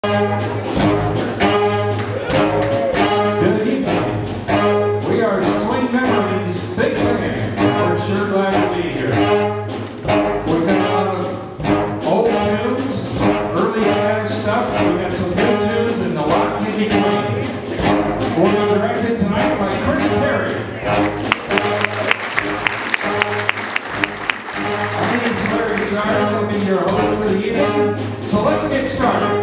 Good evening. We are Swing Memories Big Band. We're sure glad to be here. We've got a lot of old tunes, early jazz stuff. We've got some good tunes and a lot in between. We'll be directed tonight by Chris Perry. My name is Larry Giles. I'll be your host for the evening. So let's get started.